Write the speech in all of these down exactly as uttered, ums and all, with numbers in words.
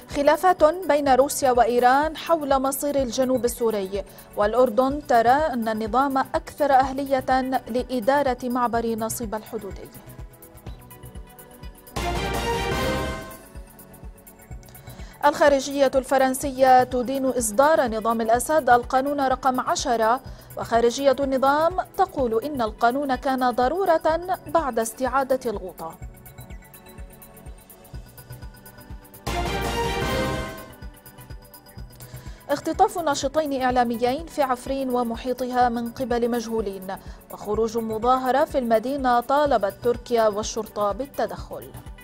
خلافات بين روسيا وإيران حول مصير الجنوب السوري، والأردن ترى أن النظام أكثر أهلية لإدارة معبر نصيب الحدودي. الخارجية الفرنسية تدين إصدار نظام الأسد القانون رقم عشرة، وخارجية النظام تقول إن القانون كان ضرورة بعد استعادة الغوطة. اختطاف ناشطين إعلاميين في عفرين ومحيطها من قبل مجهولين، وخروج مظاهرة في المدينة طالبت تركيا والشرطة بالتدخل.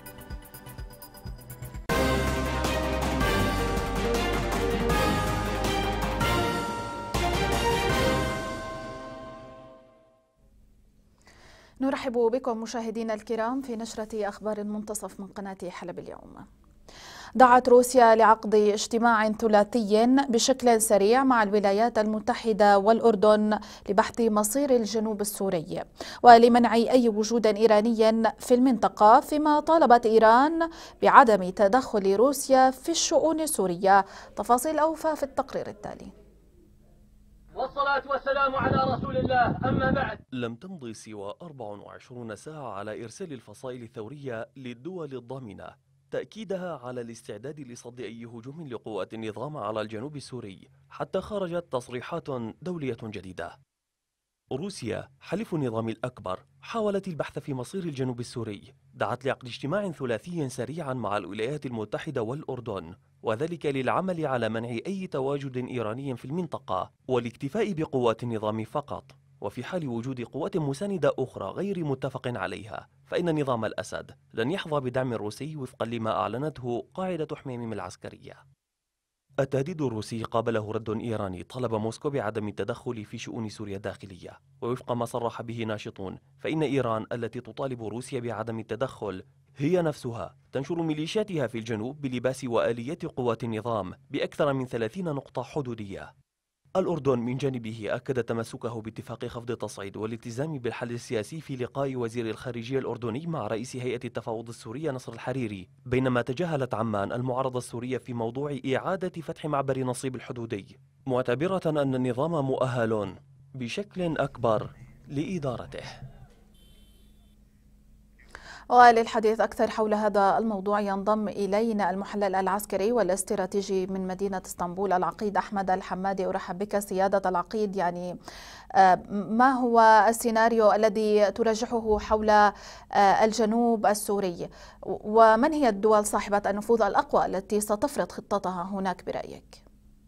نرحب بكم مشاهدينا الكرام في نشرة أخبار المنتصف من قناة حلب اليوم. دعت روسيا لعقد اجتماع ثلاثي بشكل سريع مع الولايات المتحدة والأردن لبحث مصير الجنوب السوري ولمنع أي وجود إيراني في المنطقة، فيما طالبت إيران بعدم تدخل روسيا في الشؤون السورية. تفاصيل أوفى في التقرير التالي. والصلاة والسلام على رسول الله، أما بعد. لم تمض سوى أربع وعشرين ساعة على إرسال الفصائل الثورية للدول الضامنة تأكيدها على الاستعداد لصد أي هجوم لقوات النظام على الجنوب السوري، حتى خرجت تصريحات دولية جديدة. روسيا حليف النظام الأكبر حاولت البحث في مصير الجنوب السوري، دعت لعقد اجتماع ثلاثي سريعا مع الولايات المتحدة والأردن، وذلك للعمل على منع أي تواجد إيراني في المنطقة والاكتفاء بقوات النظام فقط. وفي حال وجود قوات مساندة أخرى غير متفق عليها، فإن نظام الأسد لن يحظى بدعم روسي وفقا لما أعلنته قاعدة حميميم العسكرية. التهديد الروسي قابله رد إيراني طلب موسكو بعدم التدخل في شؤون سوريا الداخلية، ووفق ما صرح به ناشطون فإن إيران التي تطالب روسيا بعدم التدخل هي نفسها تنشر ميليشياتها في الجنوب بلباس وآليات قوات النظام بأكثر من ثلاثين نقطة حدودية. الأردن من جانبه أكد تمسكه باتفاق خفض التصعيد والالتزام بالحل السياسي في لقاء وزير الخارجية الأردني مع رئيس هيئة التفاوض السورية نصر الحريري، بينما تجاهلت عمان المعارضة السورية في موضوع إعادة فتح معبر نصيب الحدودي، معتبرة أن النظام مؤهل بشكل أكبر لإدارته. وللحديث أكثر حول هذا الموضوع ينضم إلينا المحلل العسكري والاستراتيجي من مدينة اسطنبول العقيد أحمد الحمادي. أرحب بك سيادة العقيد. يعني ما هو السيناريو الذي ترجحه حول الجنوب السوري، ومن هي الدول صاحبة النفوذ الأقوى التي ستفرض خطتها هناك برأيك؟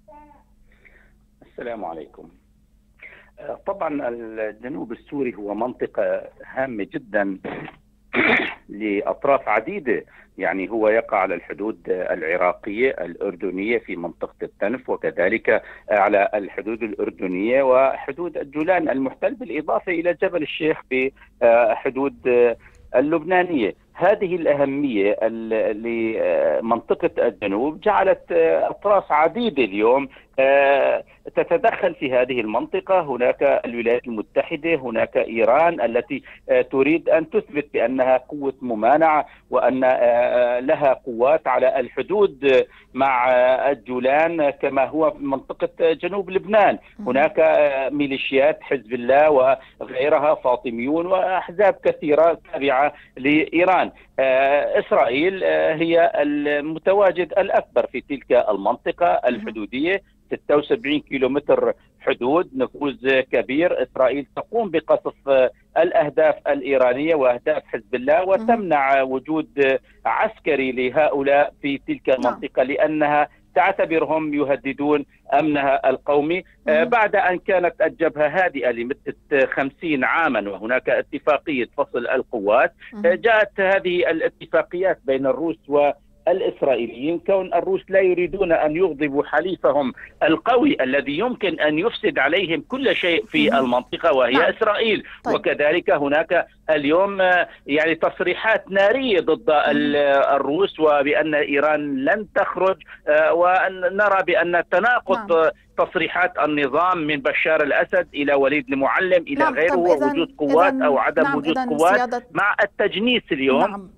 السلام عليكم. طبعا الجنوب السوري هو منطقة هامة جدا لأطراف عديدة، يعني هو يقع على الحدود العراقية الأردنية في منطقة التنف، وكذلك على الحدود الأردنية وحدود الجولان المحتل، بالإضافة إلى جبل الشيخ بحدود اللبنانية. هذه الأهمية لمنطقة الجنوب جعلت أطراف عديدة اليوم تتدخل في هذه المنطقة. هناك الولايات المتحدة، هناك إيران التي تريد أن تثبت بأنها قوة ممانعة وأن لها قوات على الحدود مع الجولان كما هو في منطقة جنوب لبنان. هناك ميليشيات حزب الله وغيرها، فاطميون وأحزاب كثيرة تابعة لإيران. إسرائيل هي المتواجد الأكبر في تلك المنطقة الحدودية، ستة وسبعين كيلومتر حدود، نفوذ كبير. إسرائيل تقوم بقصف الأهداف الإيرانية وأهداف حزب الله وتمنع وجود عسكري لهؤلاء في تلك المنطقة لأنها تعتبرهم يهددون أمنها القومي. آه بعد أن كانت الجبهة هادئة لمدة خمسين عاما وهناك اتفاقية فصل القوات، آه جاءت هذه الاتفاقيات بين الروس والإسرائيليين، كون الروس لا يريدون أن يغضبوا حليفهم القوي الذي يمكن أن يفسد عليهم كل شيء في المنطقة وهي نعم. إسرائيل. طيب. وكذلك هناك اليوم يعني تصريحات نارية ضد الروس وبأن إيران لن تخرج، ونرى بأن تناقض نعم. تصريحات النظام من بشار الأسد إلى وليد المعلم إلى نعم. غيره، ووجود قوات أو عدم نعم. وجود قوات مع التجنيس اليوم. نعم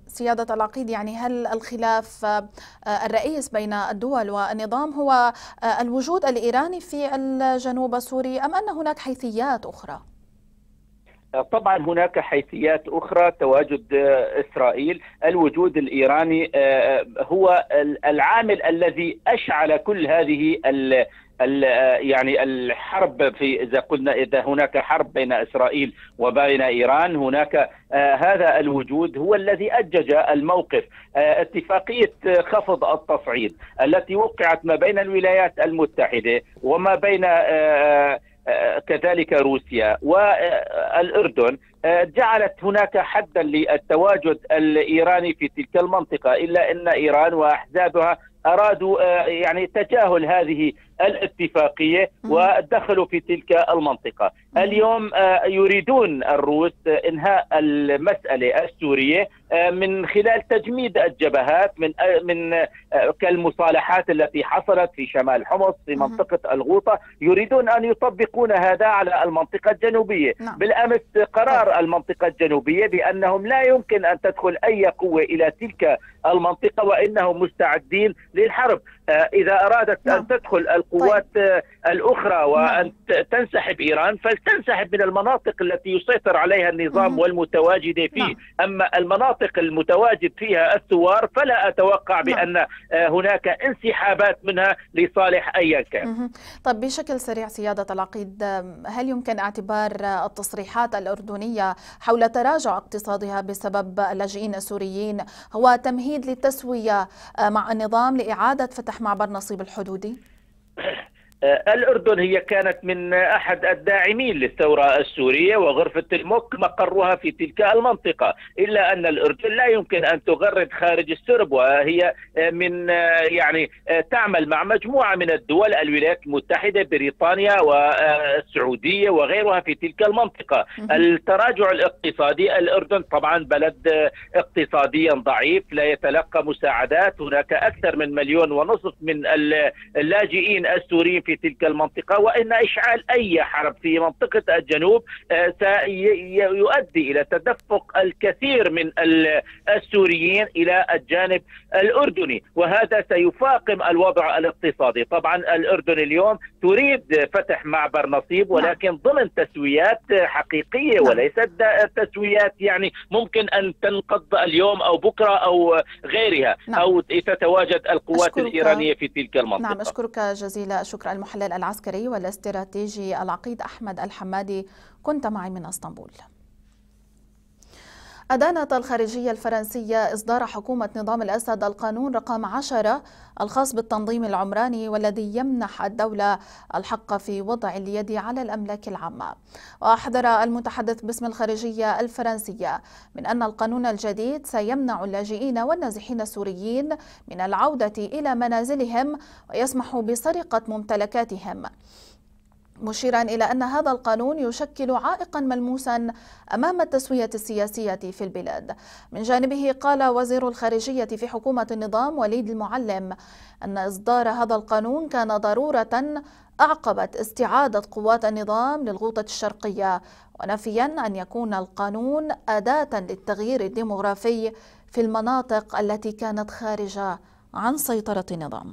سيادة العقيد، يعني هل الخلاف الرئيس بين الدول والنظام هو الوجود الإيراني في الجنوب السوري أم أن هناك حيثيات أخرى؟ طبعا هناك حيثيات أخرى، تواجد إسرائيل. الوجود الإيراني هو العامل الذي أشعل كل هذه ال يعني الحرب. في إذا قلنا إذا هناك حرب بين إسرائيل وبين إيران، هناك آه هذا الوجود هو الذي أجج الموقف. آه اتفاقية خفض التصعيد التي وقعت ما بين الولايات المتحدة وما بين آه كذلك روسيا والأردن جعلت هناك حدا للتواجد الإيراني في تلك المنطقة، إلا أن إيران وأحزابها أرادوا يعني تجاهل هذه الاتفاقية ودخلوا في تلك المنطقة. اليوم يريدون الروس إنهاء المسألة السورية من خلال تجميد الجبهات من من كالمصالحات التي حصلت في شمال حمص في منطقة الغوطة. يريدون أن يطبقون هذا على المنطقة الجنوبية. نعم. بالأمس قرار المنطقة الجنوبية بأنهم لا يمكن أن تدخل أي قوة إلى تلك المنطقة وإنهم مستعدين للحرب. إذا أرادت نعم. أن تدخل القوات طيب. الأخرى وأن نعم. تنسحب إيران فلتنسحب من المناطق التي يسيطر عليها النظام مم. والمتواجدة فيه. نعم. أما المناطق المتواجد فيها الثوار فلا أتوقع بأن نعم. هناك انسحابات منها لصالح أي كان. مم. طيب بشكل سريع سيادة العقيد، هل يمكن اعتبار التصريحات الأردنية حول تراجع اقتصادها بسبب اللاجئين السوريين هو تمهيد للتسوية مع النظام لإعادة فتح معبر نصيب الحدودي؟ الأردن هي كانت من أحد الداعمين للثورة السورية، وغرفة الموك مقرها في تلك المنطقة، إلا أن الأردن لا يمكن أن تغرد خارج السرب، وهي من يعني تعمل مع مجموعة من الدول، الولايات المتحدة، بريطانيا والسعودية وغيرها في تلك المنطقة. التراجع الاقتصادي، الأردن طبعا بلد اقتصاديا ضعيف لا يتلقى مساعدات، هناك أكثر من مليون ونصف من اللاجئين السوريين في تلك المنطقة، وإن إشعال أي حرب في منطقة الجنوب سيؤدي إلى تدفق الكثير من السوريين إلى الجانب الأردني، وهذا سيفاقم الوضع الاقتصادي. طبعا الأردن اليوم تريد فتح معبر نصيب، ولكن ضمن تسويات حقيقية وليست تسويات يعني ممكن أن تنقض اليوم أو بكرة أو غيرها. نعم. أو تتواجد القوات الإيرانية في تلك المنطقة. نعم، أشكرك جزيل الشكر المحلل العسكري والاستراتيجي العقيد أحمد الحمادي، كنت معي من اسطنبول. أدانت الخارجية الفرنسية إصدار حكومة نظام الأسد القانون رقم عشرة الخاص بالتنظيم العمراني، والذي يمنح الدولة الحق في وضع اليد على الأملاك العامة. وأحذر المتحدث باسم الخارجية الفرنسية من أن القانون الجديد سيمنع اللاجئين والنازحين السوريين من العودة إلى منازلهم ويسمح بسرقة ممتلكاتهم، مشيرا إلى أن هذا القانون يشكل عائقا ملموسا أمام التسوية السياسية في البلاد. من جانبه قال وزير الخارجية في حكومة النظام وليد المعلم أن إصدار هذا القانون كان ضرورة أعقبت استعادة قوات النظام للغوطة الشرقية، ونفيا أن يكون القانون أداة للتغيير الديمغرافي في المناطق التي كانت خارجة عن سيطرة النظام.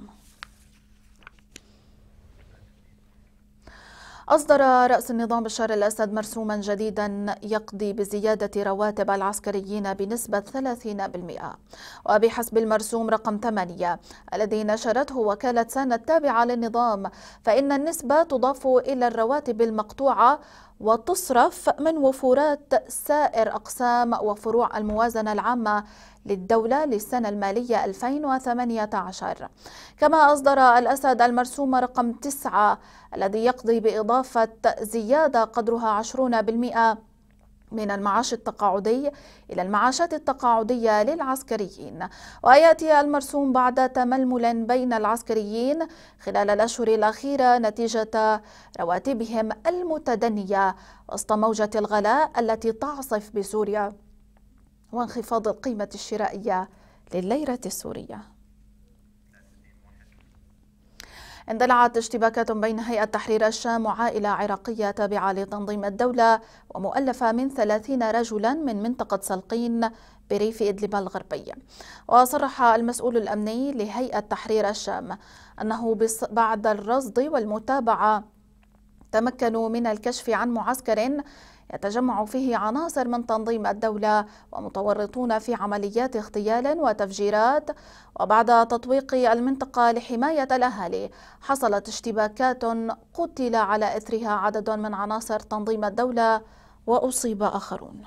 أصدر رأس النظام بشار الأسد مرسوما جديدا يقضي بزيادة رواتب العسكريين بنسبة ثلاثين بالمئة، وبحسب المرسوم رقم ثمانية الذي نشرته وكالة سانا التابعة للنظام، فإن النسبة تضاف إلى الرواتب المقطوعة وتصرف من وفورات سائر أقسام وفروع الموازنة العامة للدولة للسنة المالية ألفين وثمانية عشر. كما أصدر الأسد المرسوم رقم تسعة الذي يقضي بإضافة زيادة قدرها عشرين بالمئة من المعاش التقاعدي إلى المعاشات التقاعدية للعسكريين. ويأتي المرسوم بعد تململ بين العسكريين خلال الأشهر الأخيرة نتيجة رواتبهم المتدنية وسط موجة الغلاء التي تعصف بسوريا وانخفاض القيمة الشرائية للليرة السورية. اندلعت اشتباكات بين هيئة تحرير الشام وعائلة عراقية تابعة لتنظيم الدولة ومؤلفة من ثلاثين رجلا من منطقة سلقين بريف إدلب الغربي. وصرح المسؤول الأمني لهيئة تحرير الشام أنه بعد الرصد والمتابعة تمكنوا من الكشف عن معسكر يتجمع فيه عناصر من تنظيم الدولة ومتورطون في عمليات اغتيال وتفجيرات. وبعد تطويق المنطقة لحماية الأهالي حصلت اشتباكات قتل على إثرها عدد من عناصر تنظيم الدولة وأصيب آخرون.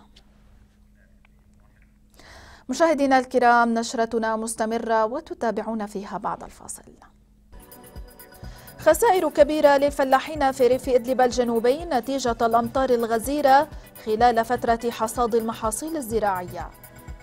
مشاهدينا الكرام، نشرتنا مستمرة وتتابعون فيها بعد الفاصل. خسائر كبيرة للفلاحين في ريف إدلب الجنوبي نتيجة الأمطار الغزيرة خلال فترة حصاد المحاصيل الزراعية.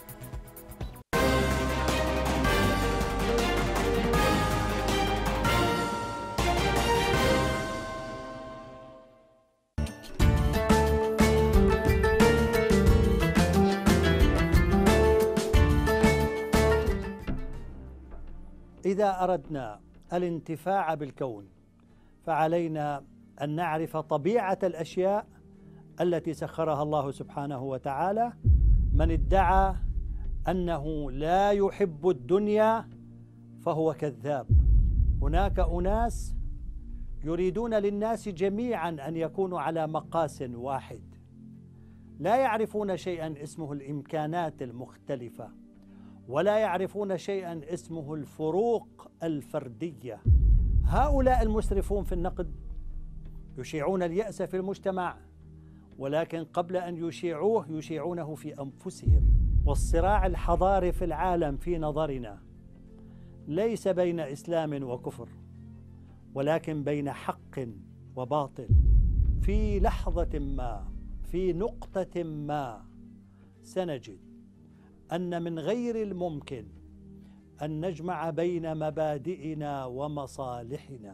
إذا أردنا الانتفاع بالكون فعلينا أن نعرف طبيعة الأشياء التي سخرها الله سبحانه وتعالى. من ادعى أنه لا يحب الدنيا فهو كذاب. هناك أناس يريدون للناس جميعا أن يكونوا على مقاس واحد، لا يعرفون شيئا اسمه الإمكانات المختلفة، ولا يعرفون شيئا اسمه الفروق الفردية. هؤلاء المسرفون في النقد يشيعون اليأس في المجتمع، ولكن قبل أن يشيعوه يشيعونه في أنفسهم. والصراع الحضاري في العالم في نظرنا ليس بين إسلام وكفر، ولكن بين حق وباطل. في لحظة ما، في نقطة ما، سنجد أن من غير الممكن أن نجمع بين مبادئنا ومصالحنا.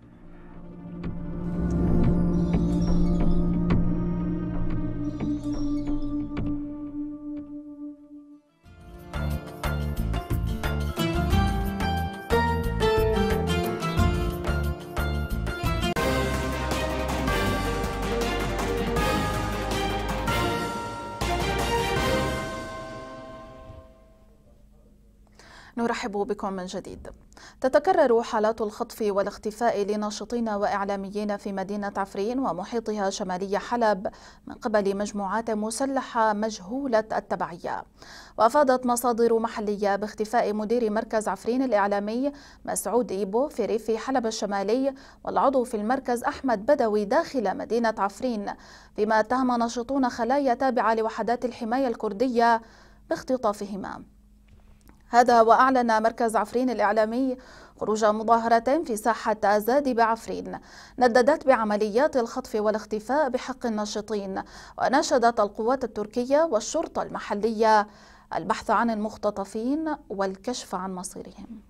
نرحب بكم من جديد. تتكرر حالات الخطف والاختفاء لناشطين وإعلاميين في مدينة عفرين ومحيطها شمالي حلب من قبل مجموعات مسلحة مجهولة التبعية. وأفادت مصادر محلية باختفاء مدير مركز عفرين الإعلامي مسعود إيبو في ريف حلب الشمالي والعضو في المركز أحمد بدوي داخل مدينة عفرين، فيما اتهم ناشطون خلايا تابعة لوحدات الحماية الكردية باختطافهما. هذا وأعلن مركز عفرين الإعلامي خروج مظاهرة في ساحة أزاد بعفرين نددت بعمليات الخطف والاختفاء بحق الناشطين، وناشدت القوات التركية والشرطة المحلية البحث عن المختطفين والكشف عن مصيرهم.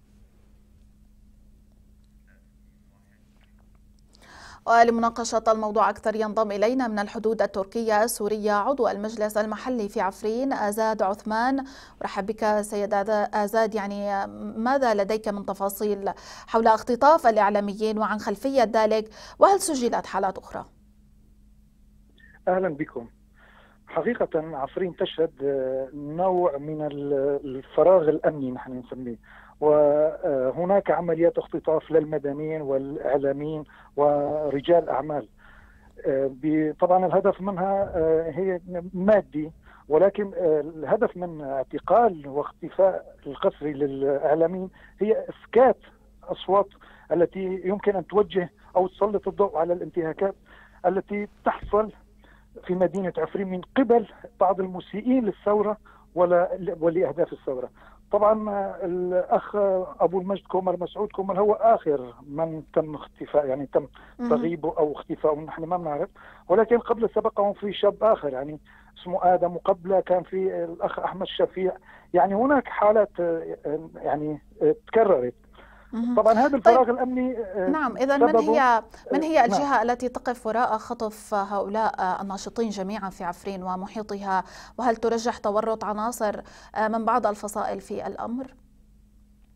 ولمناقشة الموضوع أكثر ينضم إلينا من الحدود التركية السورية عضو المجلس المحلي في عفرين آزاد عثمان. أرحب بك سيد آزاد. يعني ماذا لديك من تفاصيل حول اختطاف الإعلاميين وعن خلفية ذلك، وهل سجلت حالات أخرى؟ أهلا بكم. حقيقة عفرين تشهد نوع من الفراغ الأمني نحن نسميه، وهناك عمليات اختطاف للمدنيين والإعلاميين ورجال أعمال. طبعا الهدف منها هي مادي، ولكن الهدف من اعتقال واختفاء القسري للإعلاميين هي إسكات أصوات التي يمكن أن توجه أو تسلط الضوء على الانتهاكات التي تحصل في مدينة عفرين من قبل بعض المسيئين للثورة ولأهداف الثورة. طبعا الأخ أبو المجد كومر مسعود كومر هو آخر من تم اختفاء، يعني تم تغييبه أو اختفاءه، نحن ما بنعرف، ولكن قبل سبقهم في شاب آخر يعني اسمه آدم، وقبله كان في الأخ أحمد شفيع. يعني هناك حالات يعني تكررت. طبعا هذا الفراغ طيب. الأمني نعم. إذا من هي من هي الجهة نعم. التي تقف وراء خطف هؤلاء الناشطين جميعا في عفرين ومحيطها، وهل ترجح تورط عناصر من بعض الفصائل في الأمر؟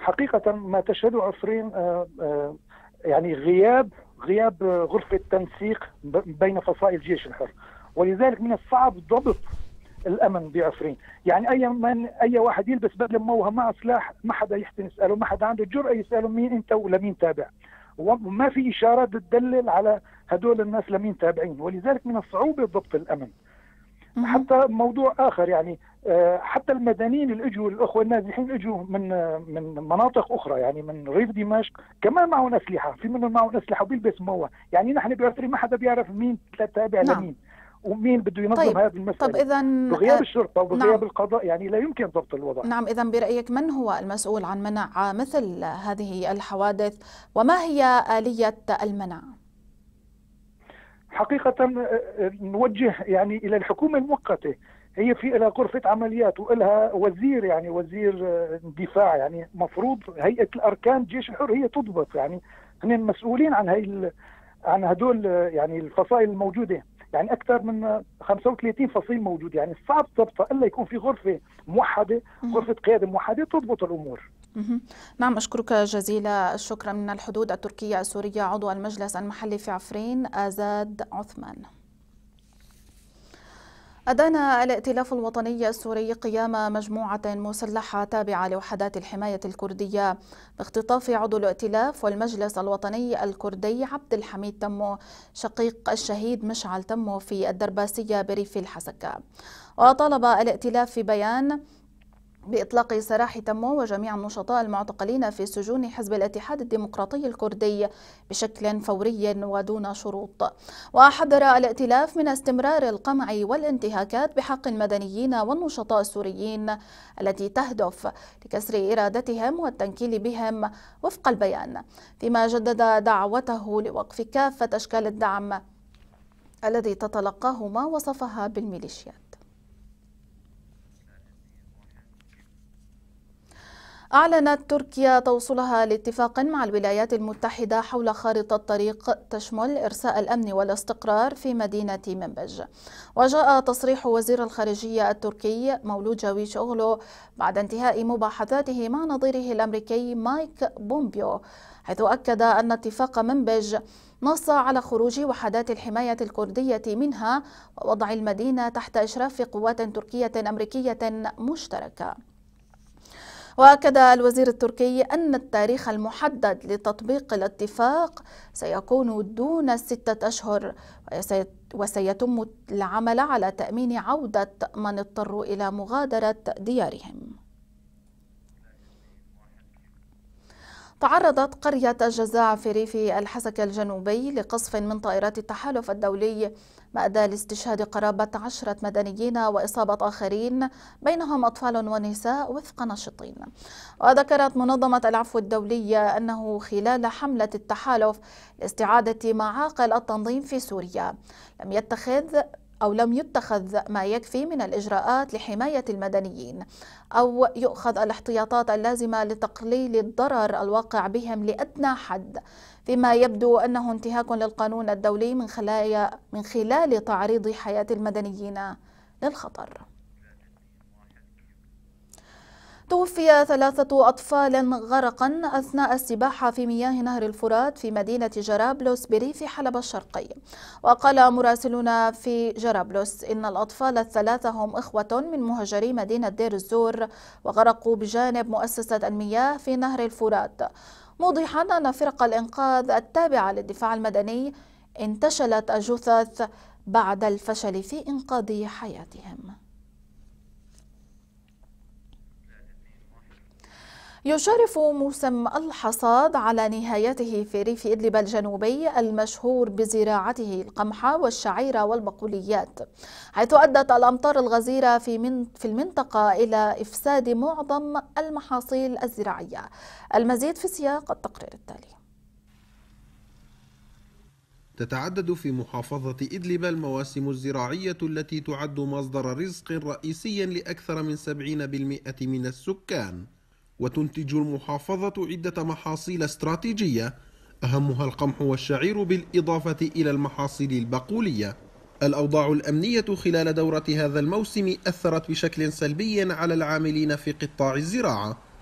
حقيقة ما تشهده عفرين يعني غياب غياب غرفة تنسيق بين فصائل جيش الحر، ولذلك من الصعب ضبط الامن بعفرين. يعني اي من اي واحد يلبس بدله مموهه مع سلاح ما حدا يحسن يساله، ما حدا عنده جرأه يساله مين انت ولمين تابع، وما في اشارات تدلل على هدول الناس لمين تابعين، ولذلك من الصعوبه ضبط الامن. حتى موضوع اخر يعني حتى المدنيين اللي اجوا الاخوه النازحين اجوا من من مناطق اخرى، يعني من ريف دمشق كمان معهم اسلحه، في منهم معهم اسلحه وبيلبس مموه، يعني نحن بعفرين ما حدا بيعرف مين تابع نعم. لمين ومين بده ينظم طيب. هذه المسألة. طب إذا بغياب الشرطة وبغياب نعم. القضاء يعني لا يمكن ضبط الوضع. نعم، إذا برأيك من هو المسؤول عن منع مثل هذه الحوادث وما هي آلية المنع؟ حقيقة نوجه يعني إلى الحكومة المؤقتة، هي في لها غرفة عمليات ولها وزير يعني وزير دفاع، يعني مفروض هيئة الأركان جيش الحر هي تضبط، يعني هن المسؤولين عن هي عن هدول يعني الفصائل الموجودة، يعني أكثر من خمسة وثلاثين فصيل موجود، يعني صعب ضبطها إلا يكون في غرفة موحدة، غرفة قيادة موحدة تضبط الأمور. نعم، أشكرك جزيل الشكر. من الحدود التركية السورية عضو المجلس المحلي في عفرين آزاد عثمان. أدان الائتلاف الوطني السوري قيام مجموعة مسلحة تابعة لوحدات الحماية الكردية باختطاف عضو الائتلاف والمجلس الوطني الكردي عبد الحميد تمو شقيق الشهيد مشعل تمو في الدرباسية بريف الحسكة. وطالب الائتلاف في بيان بإطلاق سراح تمو وجميع النشطاء المعتقلين في سجون حزب الاتحاد الديمقراطي الكردي بشكل فوري ودون شروط. وحذر الائتلاف من استمرار القمع والانتهاكات بحق المدنيين والنشطاء السوريين التي تهدف لكسر إرادتهم والتنكيل بهم وفق البيان، فيما جدد دعوته لوقف كافة أشكال الدعم الذي تتلقاه ما وصفها بالميليشيات. أعلنت تركيا توصلها لاتفاق مع الولايات المتحدة حول خارطة طريق تشمل إرساء الأمن والاستقرار في مدينة منبج. وجاء تصريح وزير الخارجية التركي مولود جاويش أوغلو بعد انتهاء مباحثاته مع نظيره الأمريكي مايك بومبيو، حيث أكد أن اتفاق منبج نص على خروج وحدات الحماية الكردية منها ووضع المدينة تحت إشراف قوات تركية أمريكية مشتركة. وأكد الوزير التركي أن التاريخ المحدد لتطبيق الاتفاق سيكون دون ستة أشهر، وسيتم العمل على تأمين عودة من اضطروا إلى مغادرة ديارهم. تعرضت قرية الجزاع في ريف الحسكة الجنوبي لقصف من طائرات التحالف الدولي ما أدى لاستشهاد قرابة عشرة مدنيين وإصابة آخرين بينهم أطفال ونساء وفق ناشطين. وذكرت منظمة العفو الدولية أنه خلال حملة التحالف لاستعادة معاقل التنظيم في سوريا لم يتخذ أو لم يتخذ ما يكفي من الإجراءات لحماية المدنيين أو يؤخذ الاحتياطات اللازمة لتقليل الضرر الواقع بهم لأدنى حد، فيما يبدو أنه انتهاك للقانون الدولي من خلال من خلال تعريض حياة المدنيين للخطر. توفي ثلاثة أطفال غرقا أثناء السباحة في مياه نهر الفرات في مدينة جرابلس بريف حلب الشرقي. وقال مراسلون في جرابلس إن الأطفال الثلاثة هم إخوة من مهاجري مدينة دير الزور وغرقوا بجانب مؤسسة المياه في نهر الفرات، موضحا أن فرق الإنقاذ التابعة للدفاع المدني انتشلت الجثث بعد الفشل في إنقاذ حياتهم. يشارف موسم الحصاد على نهايته في ريف إدلب الجنوبي المشهور بزراعته القمح والشعير والبقوليات، حيث أدت الأمطار الغزيرة في من في المنطقة إلى إفساد معظم المحاصيل الزراعية. المزيد في سياق التقرير التالي. تتعدد في محافظة إدلب المواسم الزراعية التي تعد مصدر رزق رئيسي لأكثر من سبعين بالمئة من السكان، وتنتج المحافظة عدة محاصيل استراتيجية أهمها القمح والشعير بالإضافة إلى المحاصيل البقولية. الأوضاع الأمنية خلال دورة هذا الموسم أثرت بشكل سلبي على العاملين في قطاع الزراعة،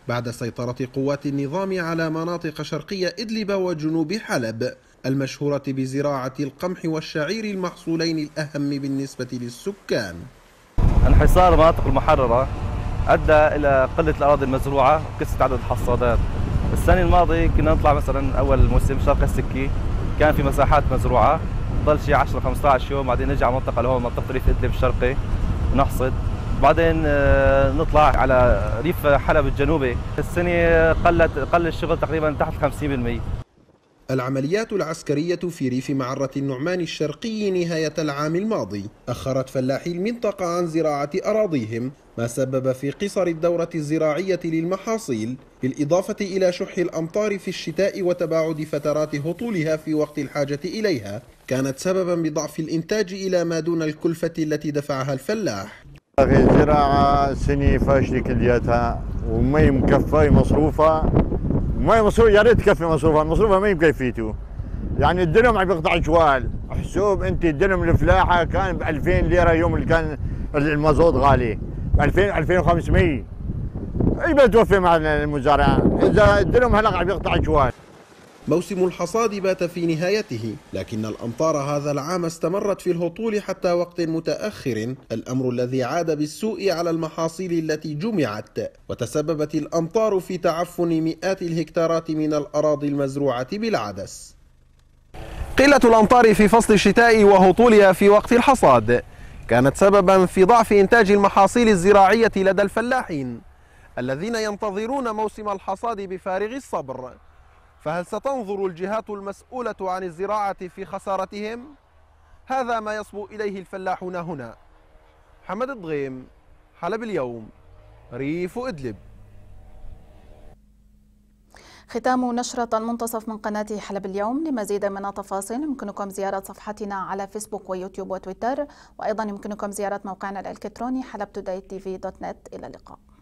بعد سيطرة قوات النظام على مناطق شرقية إدلب وجنوب حلب المشهورة بزراعة القمح والشعير المحصولين الأهم بالنسبة للسكان. انحصار المناطق المحررة أدى إلى قلة الأراضي المزروعة وكثرة عدد الحصادات. السنة الماضية كنا نطلع مثلا أول موسم شرق السكي كان في مساحات مزروعة، ضل شيء عشرة خمسة عشر يوم، بعدين نرجع منطقة لهون منطقة ريف إدلب الشرقي نحصد، بعدين نطلع على ريف حلب الجنوبي. السنة قلت قل الشغل تقريبا تحت خمسين بالمئة. العمليات العسكرية في ريف معرة النعمان الشرقي نهاية العام الماضي أخرت فلاحي المنطقة عن زراعة أراضيهم، ما سبب في قصر الدورة الزراعية للمحاصيل، بالإضافة إلى شح الأمطار في الشتاء وتباعد فترات هطولها في وقت الحاجة إليها، كانت سببا بضعف الإنتاج إلى ما دون الكلفة التي دفعها الفلاح. الزراعة سنة فاشلة كلياتها، ومي مكفى مصروفة، مي مصروف يا ريت تكفي مصروفها، مصروفها ما بكفيته. يعني الدنم عم يقطع جوال، حسوب انت الدنم الفلاحة كان ب ألفين ليرة يوم اللي كان المازوت غالي، ب ألفين ألفين وخمسمئة. ايش بتوفي مع المزارع؟ اذا الدنم هلا عم يقطع جوال. موسم الحصاد بات في نهايته، لكن الأمطار هذا العام استمرت في الهطول حتى وقت متأخر، الأمر الذي عاد بالسوء على المحاصيل التي جمعت، وتسببت الأمطار في تعفن مئات الهكتارات من الأراضي المزروعة بالعدس. قلة الأمطار في فصل الشتاء وهطولها في وقت الحصاد كانت سببا في ضعف إنتاج المحاصيل الزراعية لدى الفلاحين الذين ينتظرون موسم الحصاد بفارغ الصبر. فهل ستنظر الجهات المسؤولة عن الزراعة في خسارتهم؟ هذا ما يصبو إليه الفلاحون هنا. محمد الضغيم، حلب اليوم، ريف إدلب. ختام نشرة المنتصف من قناة حلب اليوم. لمزيد من التفاصيل يمكنكم زيارة صفحتنا على فيسبوك ويوتيوب وتويتر، وأيضا يمكنكم زيارة موقعنا الإلكتروني حلب توداي تي في دوت نت. إلى اللقاء.